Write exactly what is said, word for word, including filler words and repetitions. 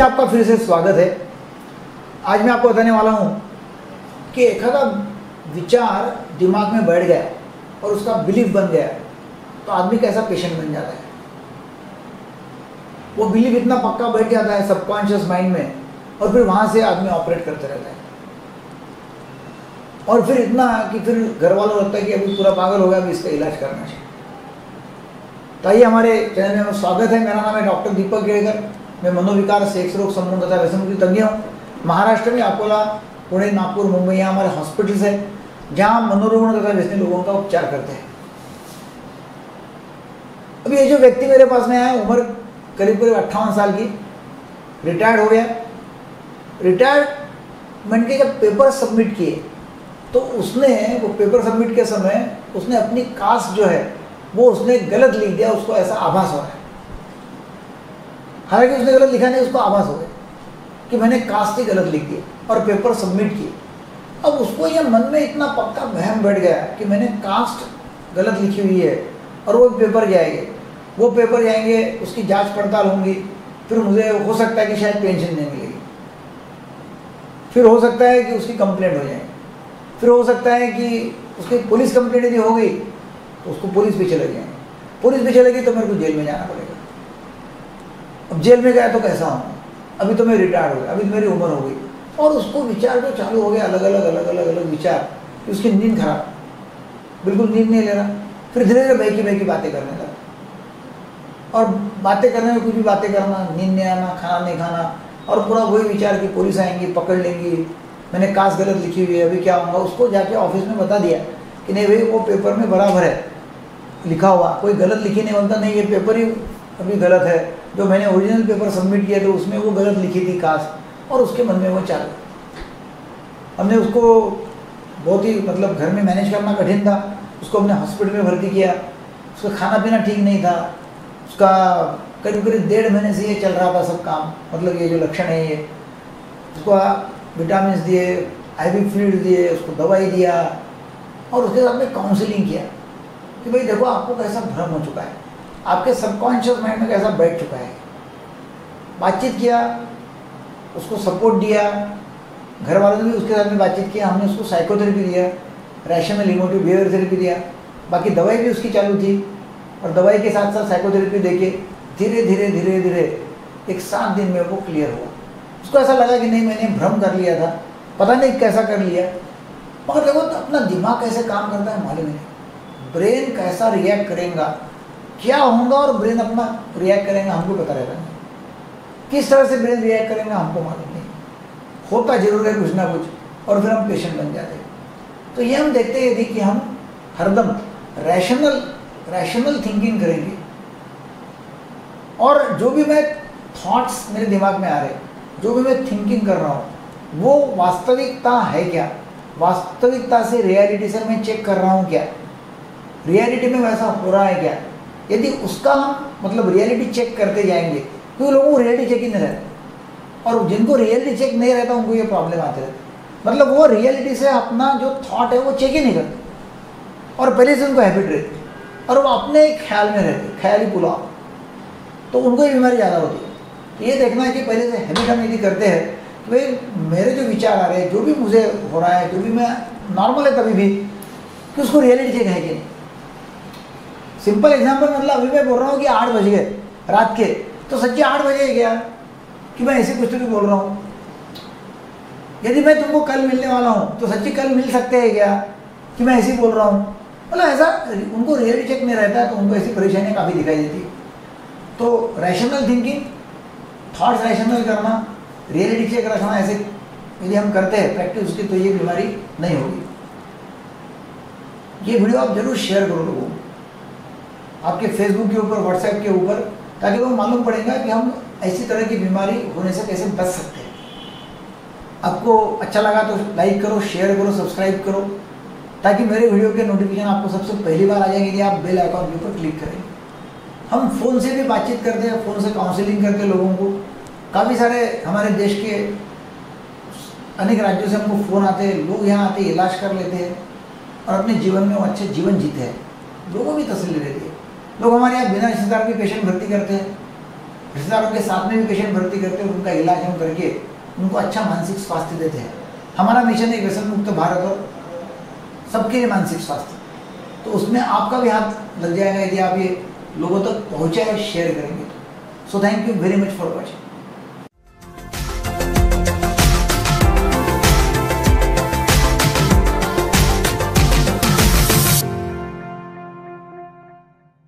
आपका फिर से स्वागत है। आज मैं आपको बताने वाला हूँ कि एक आधा विचार दिमाग में बैठ गया और उसका बिलीफ बन गया तो आदमी कैसा पेशेंट बन जाता है। वो बिलीफ इतना पक्का बैठ जाता है सबकॉन्शियस माइंड में और फिर वहाँ से आदमी ऑपरेट करते रहता है और फिर इतना कि फिर घर वालों लगता है कि अभी पूरा पागल हो गया, अभी इसका इलाज करना चाहिए। तो आइए हमारे चैनल में स्वागत है। मेरा नाम है डॉक्टर दीपक केड़कर। मैं मनोविकार, सेक्स रोग, संबंध तथा व्यसन की तज्ञ हूँ। महाराष्ट्र में अकोला, पुणे, नागपुर, मुंबई यहाँ हमारे हॉस्पिटल्स है जहाँ मनोरोगण तथा व्यसनी लोगों का उपचार करते हैं। अभी ये जो व्यक्ति मेरे पास में आया, उम्र करीब करीब अट्ठावन साल की, रिटायर्ड हो गया। रिटायरमेंट के जब पेपर सबमिट किए तो उसने वो पेपर सबमिट के समय उसने अपनी कास्ट जो है वो उसने गलत लिख दिया। उसको ऐसा आभास हो रहा है, हालांकि उसने गलत लिखा नहीं, उसको आभास हो गया कि मैंने कास्ट ही गलत लिख दी और पेपर सबमिट किए। अब उसको ये मन में इतना पक्का वहम बैठ गया कि मैंने कास्ट गलत लिखी हुई है और वो पेपर जाएंगे वो पेपर जाएंगे उसकी जांच पड़ताल होंगी, फिर मुझे हो सकता है कि शायद पेंशन नहीं मिलेगी, फिर हो सकता है कि उसकी कंप्लेंट हो जाएगी, फिर हो सकता है कि उसकी पुलिस कंप्लेंट यदि हो गई तो उसको पुलिस भी चले जाएंगे, पुलिस भी चलेगी तो मेरे को जेल में जाना पड़ेगा। अब जेल में गया तो कैसा होगा, अभी तो मैं रिटायर्ड हो गया, अभी मेरी उम्र हो गई और उसको विचार जो चालू हो गया, अलग अलग अलग अलग अलग विचार कि उसकी नींद खराब, बिल्कुल नींद नहीं ले रहा। फिर धीरे धीरे बहकी बहकी बातें करने लगा और बातें करने में कुछ भी बातें करना, नींद नहीं आना, खाना नहीं खाना और पूरा वही विचार कि पुलिस आएंगी, पकड़ लेंगी, मैंने कास्ट गलत लिखी हुई है, अभी क्या होगा। उसको जाके ऑफिस में बता दिया कि नहीं भाई वो पेपर में बराबर है लिखा हुआ, कोई गलत लिखी नहीं, बनता नहीं, ये पेपर ही अभी गलत है, जो मैंने ओरिजिनल पेपर सबमिट किया था उसमें वो गलत लिखी थी कास्ट। और उसके मन में वो चाल, हमने उसको बहुत ही मतलब घर में मैनेज करना कठिन था, उसको हमने हॉस्पिटल में भर्ती किया। उसका खाना पीना ठीक नहीं था, उसका करीब करीब डेढ़ महीने से ये चल रहा था सब काम, मतलब ये जो लक्षण है ये। उसको विटामिन दिए, आईवी फ्लूइड दिए, उसको दवाई दिया और उसके साथ में काउंसलिंग किया कि भाई देखो आपको कैसा भ्रम हो चुका है, आपके सबकॉन्शियस माइंड में कैसा बैठ चुका है। बातचीत किया, उसको सपोर्ट दिया, घर वालों ने भी उसके साथ में बातचीत किया, हमने उसको साइकोथेरेपी दिया, रैशनल इमोटिव बिहेवियर थेरेपी दिया, बाकी दवाई भी उसकी चालू थी और दवाई के साथ साथ साइकोथेरेपी देके धीरे धीरे धीरे धीरे एक सात दिन में वो क्लियर हुआ। उसको ऐसा लगा कि नहीं मैंने भ्रम कर लिया था, पता नहीं कैसा कर लिया, मगर देखो तो अपना दिमाग कैसे काम करता है मालूम नहीं, ब्रेन कैसा रिएक्ट करेगा, क्या होगा और ब्रेन अपना रिएक्ट करेगा हमको पता रहता नहीं, किस तरह से ब्रेन रिएक्ट करेगा हमको मालूम नहीं, होता जरूर है कुछ ना कुछ और फिर हम पेशेंट बन जाते हैं। तो ये हम देखते हैं यदि कि हम हरदम रैशनल रैशनल थिंकिंग करेंगे और जो भी मैं थॉट्स मेरे दिमाग में आ रहे, जो भी मैं थिंकिंग कर रहा हूँ वो वास्तविकता है क्या, वास्तविकता से रियलिटी से मैं चेक कर रहा हूँ क्या, रियलिटी में वैसा हो रहा है क्या। यदि उसका हम मतलब रियलिटी चेक करते जाएंगे, क्योंकि लोगों को रियलिटी चेक ही नहीं रहता और जिनको रियलिटी चेक नहीं रहता उनको ये प्रॉब्लम आते रहते, मतलब वो रियलिटी से अपना जो थॉट है वो चेक ही नहीं करते और पहले से उनको हैबिट रहती और वो अपने ख्याल में रहते, ख्याली पुलाव, तो उनको ये बीमारी ज़्यादा होती है। तो ये देखना है कि पहले से हैबिट हम यदि करते हैं कि भाई मेरे जो विचार आ रहे हैं, जो भी मुझे हो रहा है, जो भी मैं नॉर्मल है कभी भी, कि उसको रियलिटी चेक है कि नहीं। सिंपल एग्जांपल, मतलब अभी मैं बोल रहा हूँ कि आठ बज गए रात के, तो सच्ची आठ बजे गया कि मैं ऐसे कुछ तो भी बोल रहा हूँ। यदि मैं तुमको कल मिलने वाला हूँ तो सच्ची कल मिल सकते हैं क्या कि मैं ऐसे ही बोल रहा हूँ, मतलब ऐसा उनको रियलिटी चेक नहीं रहता है तो उनको ऐसी परेशानियाँ काफ़ी दिखाई देती है। तो रैशनल थिंकिंग, थॉट्स रैशनल करना, रियलिटी चेक रखना, ऐसे यदि हम करते हैं प्रैक्टिस उसकी तो ये बीमारी नहीं होगी। ये वीडियो आप जरूर शेयर करो लोगों को, आपके फेसबुक के ऊपर, व्हाट्सएप के ऊपर, ताकि लोगों को मालूम पड़ेगा कि हम ऐसी तरह की बीमारी होने से कैसे बच सकते हैं। आपको अच्छा लगा तो लाइक करो, शेयर करो, सब्सक्राइब करो, ताकि मेरे वीडियो के नोटिफिकेशन आपको सबसे पहली बार आ जाएंगे यदि आप बेल आइकॉन के ऊपर क्लिक करेंगे। हम फ़ोन से भी बातचीत करते हैं, फ़ोन से काउंसलिंग करते हैं लोगों को। काफ़ी सारे हमारे देश के अनेक राज्यों से हमको फ़ोन आते हैं, लोग यहाँ आते इलाज कर लेते हैं और अपने जीवन में वो अच्छे जीवन जीते हैं, लोगों की तसल्ली रहती है। लोग हमारे यहाँ बिना रिश्तेदार के पेशेंट भर्ती करते हैं रिश्तेदारों के साथ में भी पेशेंट भर्ती करते हैं, उनका इलाज हम करके उनको अच्छा मानसिक स्वास्थ्य देते हैं। हमारा मिशन है व्यसन मुक्त भारत और सबके लिए मानसिक स्वास्थ्य, तो उसमें आपका भी हाथ लग जाएगा यदि आप ये लोगों तक पहुँचाए, शेयर करेंगे। So thank you very much for watching.